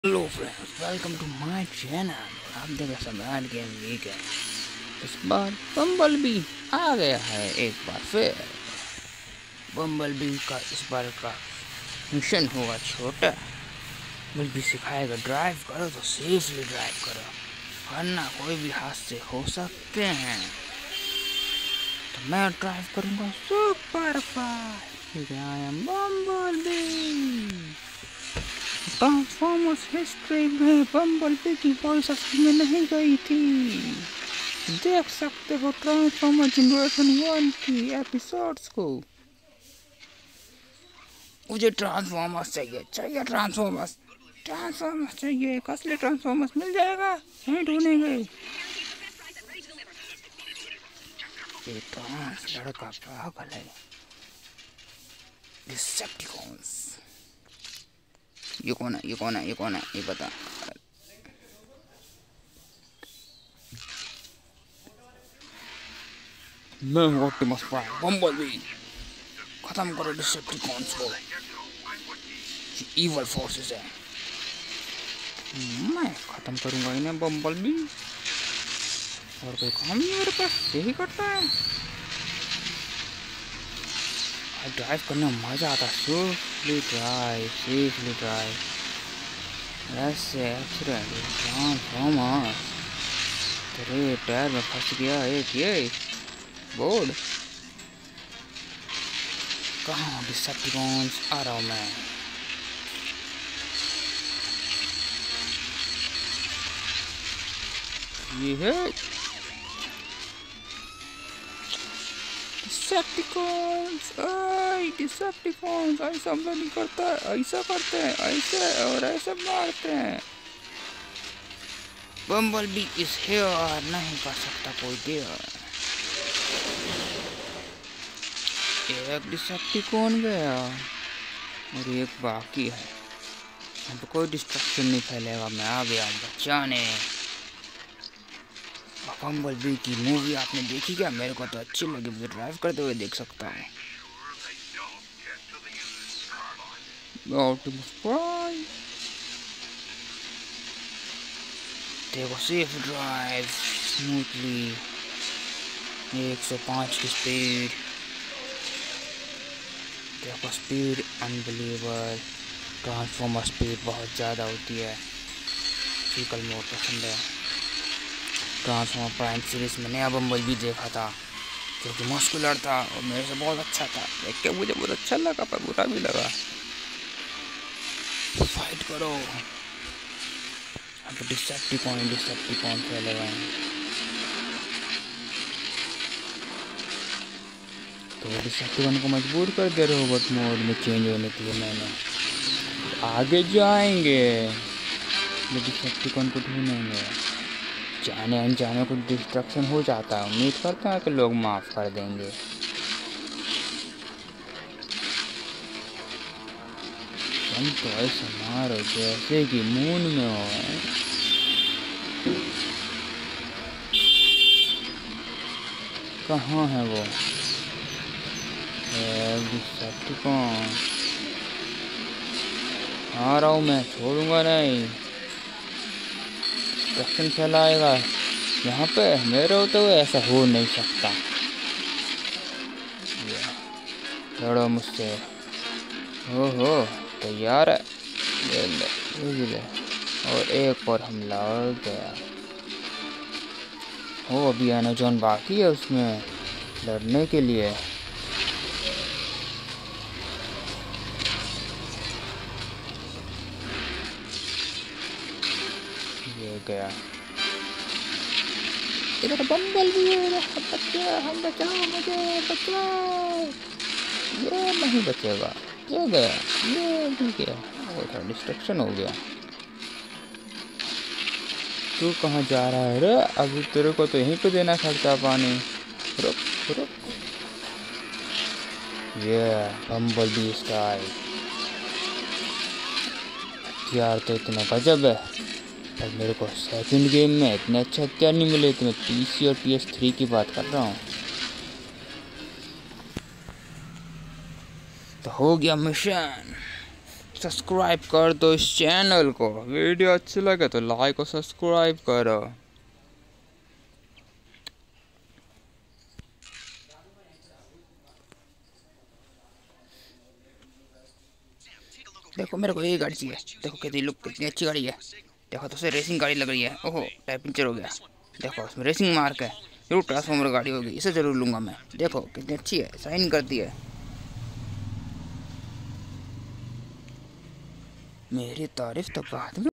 Hello friends, welcome to my channel. आप देख रहे सम्राट गेम वीक है। इस बार बम्बल बी आ गया है एक बार फिर। बम्बल बी का इस बार का मिशन होगा छोटा। बम्बल बी सिखाएगा ड्राइव करो तो सेफली ड्राइव करो, वरना कोई भी हादसे हो सकते हैं। तो मैं ड्राइव करूँगा super fast. I am Bumblebee. Transformers history में बम्बलबी की वॉइस असली में नहीं गई थी। देख सकते हो ट्रांसफॉर्मर जनरेशन 1 की एपिसोड्स को। मुझे ट्रांसफॉर्मर्स चाहिए ट्रांसफॉर्मर्स चाहिए। असली ट्रांसफॉर्मर्स मिल जाएगा, यहीं ढूंढेंगे। ये ट्रांस लड़का पागल है। डिसेप्टिकॉन्स। ये कौन है ये बता। मैं हूँ ऑप्टिमस प्राइम बम्बलबी। खत्म करो डिसेप्टिकॉन्स को, ये इवल फोर्सेस है। मैं खत्म करूंगा इन्हें बम्बलबी। और कोई काम नहीं मेरे पास, यही करता है। ड्राइव करने में मजा आता है। Safely drive. ऐसे एक्सीडेंट ट्रांसफॉर्मर तेरे टायर में फंस गया एक ये बोर्ड। कहाँ डिसेप्टिकॉन्स? आ रहा हूँ मैं। ये है डिसेप्टिकॉन्स। ऐसा हमला नहीं करता है, ऐसा करते हैं, ऐसे और ऐसे मारते हैं। बम्बलबी इस हेयर नहीं कर सकता कोई देर। एक डिसेप्टिकॉन गया और एक बाकी है। अब कोई डिस्ट्रक्शन नहीं फैलेगा। मैं आ गया बचाने। बम्बलबी की मूवी आपने देखी क्या? मेरे को तो अच्छी लगी, मुझे ड्राइव करते हुए देख सकता हूँ। देखो, सेफ ड्राइव स्मूथली, 105 की स्पीड। देखो स्पीड अनबिलीवेबल। ट्रांसफॉर्मर स्पीड बहुत ज़्यादा होती है। व्हीकल मोड पसंद है। ट्रांसफॉर्मर प्राइम सीरीज में नया बम्बलबी देखा था जो कि मस्कुलर था और मेरे से बहुत अच्छा था। देख के मुझे बहुत अच्छा लगा, पर बुरा भी लगा। तो फाइट करो। अब डिसेप्टिकॉन फैलेगा। तो डिसेप्टिकॉन को मजबूर कर दे रोबोट मोड में चेंज होने के लिए। मैंने आगे जाएंगे, डिसेप्टिकॉन को ढूंढेंगे। जाने अनजाने को डिस्ट्रक्शन हो जाता है। उम्मीद करते हैं कि लोग माफ़ कर देंगे। हम तो ऐसे मारो जैसे कि मून में हो। कहाँ है वो डिसेप्टिकॉन? आ रहा हूँ मैं, छोड़ूंगा नहीं। डिस्ट्रक्शन फैलाएगा यहाँ पे मेरे होते हुए, ऐसा हो नहीं सकता। लड़ो मुझसे। हो तैयार है। ले। और एक और हमला और गया। हो अभी एनाजॉन बाकी है उसमें लड़ने के लिए। ये गया। इधर बम्बलबी है। हम बचाओ मुझे, बचाओ। ये नहीं बचेगा। ये गया, ये भी गया। वो थोड़ा डिस्ट्रक्शन हो गया। तू कहाँ जा रहा है रे? अभी तेरे को तो यहीं पे देना खर्चा पानी। रुक। ये बम्बलबी स्टाइल। हथियार तो इतना गजब है, पर मेरे को सेकंड गेम में इतने अच्छे हथियार नहीं मिले। तो मैं PC और PS3 की बात कर रहा हूँ। तो हो गया मिशन। सब्सक्राइब कर दो इस चैनल को। वीडियो अच्छी लगे तो लाइक और सब्सक्राइब करो। देखो मेरे को ये गाड़ी चाहिए। देखो कितनी लुक, कितनी अच्छी गाड़ी है। देखो तो उसे रेसिंग गाड़ी लग रही है। ओहो, टायर पंचर हो गया। देखो उसमें रेसिंग मार्क है। जरूर ट्रांसफॉर्मर गाड़ी होगी, इसे जरूर लूंगा मैं। देखो कितनी अच्छी है, साइन करती है। मेरी तारीफ तो बाद में